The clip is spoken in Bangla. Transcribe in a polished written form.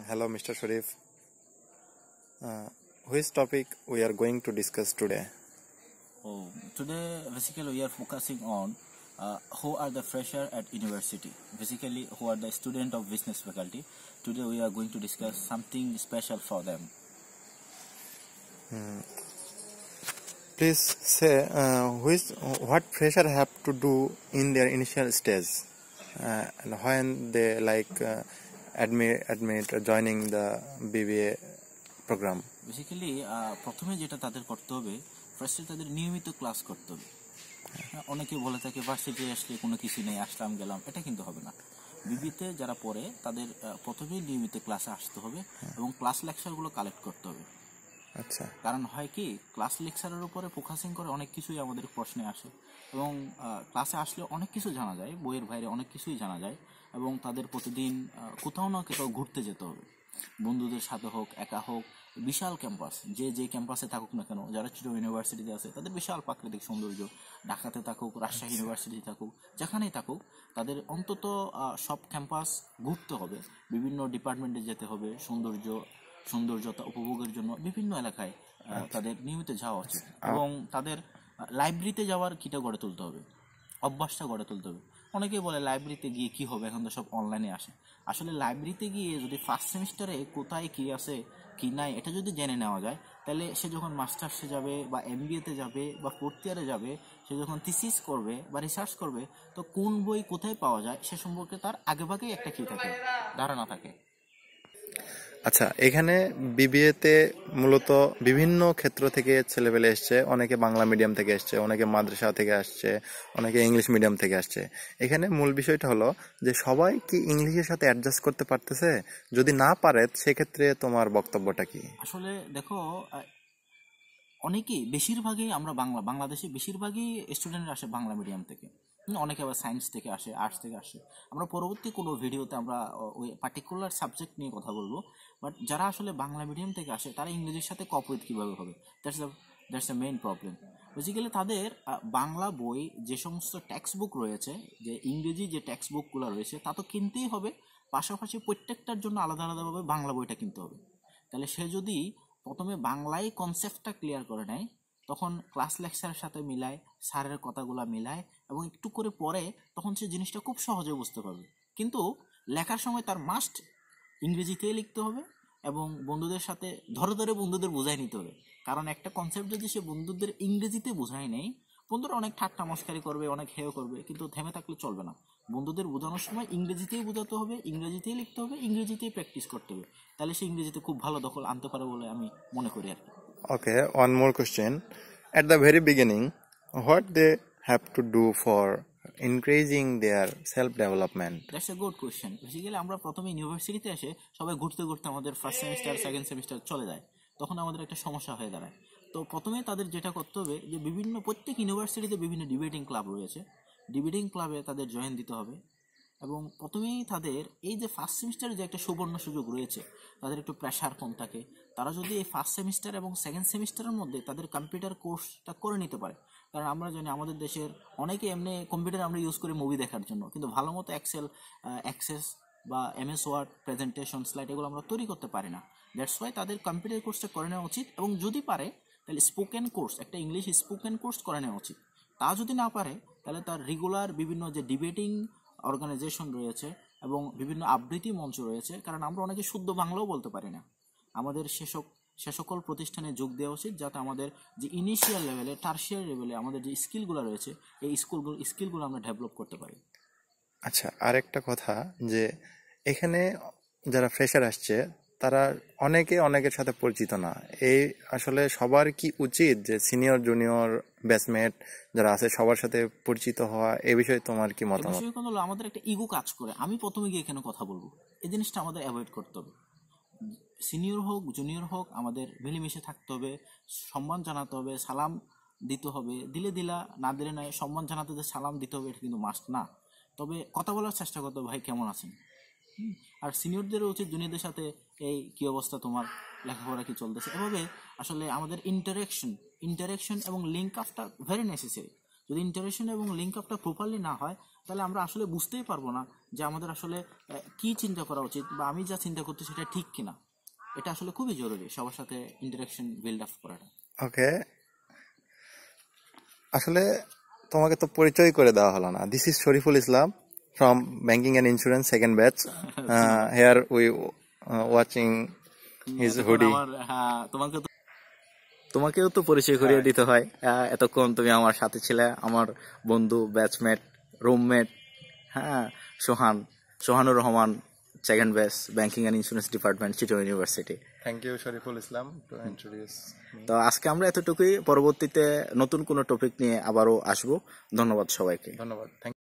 Hello, Mr. Sharif. Which topic we are going to discuss today? Today basically we are focusing on who are the fresher at university. Basically, who are the student of business faculty. Today we are going to discuss something special for them. Please say what fresher have to do in their initial stage when they admit joining the BBA program. Basically, প্রথমে যেটা তাদের করতে হবে, ফার্স্টে তাদের নিয়মিত ক্লাস করতে হবে। অনেকে বলে থাকে ভার্সিটি আসলে কোনো কিছু নেই, আসলাম গেলাম, এটা কিন্তু হবে না। বিবিতে যারা পড়ে তাদের প্রথমেই নিয়মিত ক্লাসে আসতে হবে এবং ক্লাস লেকচারগুলো কালেক্ট করতে হবে। আচ্ছা, কারণ হয় কি, ক্লাস লেকচারের উপরে ফোকাসিং করে অনেক কিছুই আমাদের প্রশ্নে আসে এবং ক্লাসে আসলে অনেক কিছু জানা যায়, বইয়ের বাইরে অনেক কিছুই জানা যায় এবং তাদের প্রতিদিন কোথাও না কোথাও ঘুরতে যেতে হবে, বন্ধুদের সাথে হোক, একা হোক। বিশাল ক্যাম্পাস, যে ক্যাম্পাসে থাকুক না কেন, যারা চিটাগং ইউনিভার্সিটিতে আছে তাদের বিশাল প্রাকৃতিক সৌন্দর্য, ঢাকাতে থাকুক, রাজশাহী ইউনিভার্সিটি থাকুক, যেখানেই থাকুক, তাদের অন্তত সব ক্যাম্পাস ঘুরতে হবে, বিভিন্ন ডিপার্টমেন্টে যেতে হবে, সৌন্দর্যতা উপভোগের জন্য বিভিন্ন এলাকায় তাদের নিয়মিত যাওয়া উচিত এবং তাদের লাইব্রেরিতে যাওয়ার কিটা গড়ে তুলতে হবে, অভ্যাসটা গড়ে তুলতে হবে। অনেকেই বলে লাইব্রেরিতে গিয়ে কি হবে, এখন তো সব অনলাইনে আসে। আসলে লাইব্রেরিতে গিয়ে যদি ফার্স্ট সেমিস্টারে কোথায় কি আছে কি নাই এটা যদি জেনে নেওয়া যায়, তাহলে সে যখন মাস্টার্সে যাবে বা MBA-তে যাবে বা ফোর্থ ইয়ারে যাবে, সে যখন থিসিস করবে বা রিসার্চ করবে, তো কোন বই কোথায় পাওয়া যায় সে সম্পর্কে তার আগেভাগেই একটা কি থাকে, ধারণা থাকে। আচ্ছা, এখানে বিবিএতে মূলত বিভিন্ন ক্ষেত্র থেকে ছেলেপেলে এসছে। অনেকে বাংলা মিডিয়াম থেকে এসছে, অনেকে মাদ্রাসা থেকে আসছে, অনেকে ইংলিশ মিডিয়াম থেকে আসছে। এখানে মূল বিষয়টা হলো যে সবাই কি ইংলিশের সাথে অ্যাডজাস্ট করতে পারতেছে? যদি না পারে সেক্ষেত্রে তোমার বক্তব্যটা কি? আসলে দেখো, অনেকেই বেশিরভাগই আমরা বাংলাদেশে বেশিরভাগই স্টুডেন্টরা আসে বাংলা মিডিয়াম থেকে, অনেকে আবার সায়েন্স থেকে আসে, আর্টস থেকে আসে। আমরা পরবর্তী কোনো ভিডিওতে আমরা ওই পার্টিকুলার সাবজেক্ট নিয়ে কথা বলবো। বাট যারা আসলে বাংলা মিডিয়াম থেকে আসে তারা ইংরেজির সাথে কোঅপারেট কীভাবে হবে, that's the main problem. Basically তাদের বাংলা বই যে সমস্ত টেক্সট বুক রয়েছে, যে ইংরেজি যে টেক্সট বুকগুলো রয়েছে তা তো কিনতেই হবে, পাশাপাশি প্রত্যেকটার জন্য আলাদা আলাদাভাবে বাংলা বইটা কিনতে হবে। তাহলে সে যদি প্রথমে বাংলায় কনসেপ্টটা ক্লিয়ার করে নেয়, তখন ক্লাস লেকচারের সাথে মিলায়, স্যারের কথাগুলো মিলায় এবং একটু করে পড়ে, তখন সে জিনিসটা খুব সহজে বুঝতে পারবে। কিন্তু লেখার সময় তার মাস্ট ইংরেজিতেই লিখতে হবে এবং বন্ধুদের সাথে ধরে ধরে বন্ধুদের বোঝাই নিতে হবে। কারণ একটা কনসেপ্ট যদি সে বন্ধুদের ইংরেজিতে বোঝায় নেই, বন্ধুরা অনেক ঠাট্টা মস্কারি করবে, অনেক হেয় করবে, কিন্তু থেমে থাকলে চলবে না। বন্ধুদের বোঝানোর সময় ইংরেজিতেই বোঝাতে হবে, ইংরেজিতেই লিখতে হবে, ইংরেজিতেই প্র্যাকটিস করতে হবে। তাহলে সে ইংরেজিতে খুব ভালো দখল আনতে পারে বলে আমি মনে করি আর কি। Okay, one more question. At the very beginning, what they have to do for increasing their self-development? That's a good question. Basically আমরা প্রথমে ইউনিভার্সিটিতে এসে সবাই ঘুরতে ঘুরতে আমাদের ফার্স্ট সেমিস্টার, সেকেন্ড সেমিস্টার চলে যায়, তখন আমাদের একটা সমস্যা হয়ে দাঁড়ায়। তো প্রথমে তাদের যেটা করতে হবে, যে প্রত্যেক ইউনিভার্সিটিতে বিভিন্ন ডিবেটিং ক্লাব রয়েছে, ডিবেটিং ক্লাবে তাদের জয়েন দিতে হবে এবং প্রথমেই তাদের এই যে ফার্স্ট সেমিস্টারে যে একটা সুবর্ণ সুযোগ রয়েছে, তাদের একটু প্রেশার কম থাকে, তারা যদি এই ফার্স্ট সেমিস্টার এবং সেকেন্ড সেমিস্টারের মধ্যে তাদের কম্পিউটার কোর্সটা করে নিতে পারে। কারণ আমরা জানি আমাদের দেশের অনেকে এমনি কম্পিউটার আমরা ইউজ করি মুভি দেখার জন্য, কিন্তু ভালো মতো এক্সেল, অ্যাক্সেস বা MS ওয়ার্ড, প্রেজেন্টেশন, স্লাইড এগুলো আমরা তৈরি করতে পারি না। দ্যাটস ওয়াই তাদের কম্পিউটার কোর্সটা করে নেওয়া উচিত এবং যদি পারে তাহলে স্পোকেন কোর্স, একটা ইংলিশ স্পোকেন কোর্স করে নেওয়া উচিত। তা যদি না পারে তাহলে তার রেগুলার বিভিন্ন যে ডিবেটিং অর্গানাইজেশন রয়েছে এবং বিভিন্ন আবৃত্তি মঞ্চ রয়েছে, কারণ আমরা অনেকে শুদ্ধ বাংলাও বলতে পারি না, আমাদের সে সকল প্রতিষ্ঠানে যোগ দেওয়া উচিত, যাতে আমাদের যে ইনিশিয়াল লেভেলে, টার্সিয়ারি লেভেলে আমাদের যে স্কিলগুলো রয়েছে, এই স্কিলগুলো আমরা ডেভেলপ করতে পারি। আচ্ছা, আরেকটা কথা, যে এখানে যারা ফ্রেশার আসছে তারা অনেকের সাথে পরিচিত না। এই আসলে সবার কি উচিত যে সিনিয়র জুনিয়র ব্যাচমেট যারা আছে সবার সাথে পরিচিত হওয়া? এই বিষয়ে তোমার কি মতামত? আমাদের একটা ইগো কাজ করে, আমি প্রথমে গিয়ে এখানে কথা বলবো, এই জিনিসটা আমাদের অ্যাভয়েড করতে হবে। সিনিয়র হোক জুনিয়র হোক আমাদের মিলেমিশে থাকতে হবে, সম্মান জানাতে হবে, সালাম দিতে হবে, দিলে দিলা, না দিলে নাই, সম্মান জানাতে যে সালাম দিতে হবে এটা কিন্তু মাস্ট না, তবে কথা বলার চেষ্টা করতে হবে, ভাই কেমন আছেন। আর সিনিয়রদেরও উচিত জুনিয়রদের সাথে এই কি অবস্থা, তোমার লেখাপড়া কি চলতেছে, এভাবে আসলে আমাদের ইন্টারেকশন এবং লিঙ্ক আপটা ভেরি নেসেসারি। যদি ইন্টারেকশন এবং লিঙ্ক আপটা প্রপারলি না হয়, তাহলে আমরা আসলে বুঝতেই পারবো না যে আমাদের আসলে কি চিন্তা করা উচিত, বা আমি যা চিন্তা করছি সেটা ঠিক কিনা। এটা আসলে খুবই জরুরি সবার সাথে ইন্টারাকশন বিল্ড আপ করাটা। ওকে, আসলে তোমাকে তো পরিচয় করে দেওয়া হলো না। This is Shariful Islam from banking and insurance second batch. Here we watching his এতক্ষণ হুডি। আমার, হ্যাঁ, তোমাকেও তো পরিচয় করিয়ে দিতে হয়। এতক্ষণ তুমি আমার সাথে ছিলে, আমার বন্ধু, ব্যাচমেট, রুমমেট, হ্যাঁ, Sohanur Rahman, second batch, banking and insurance department, Chittagong university. Thank you Shariful Islam to introduce me. তো আজকে আমরা এতটুকুই, পরবর্তীতে নতুন কোনো টপিক নিয়ে আবারও আসবো। ধন্যবাদ সবাইকে। ধন্যবাদ।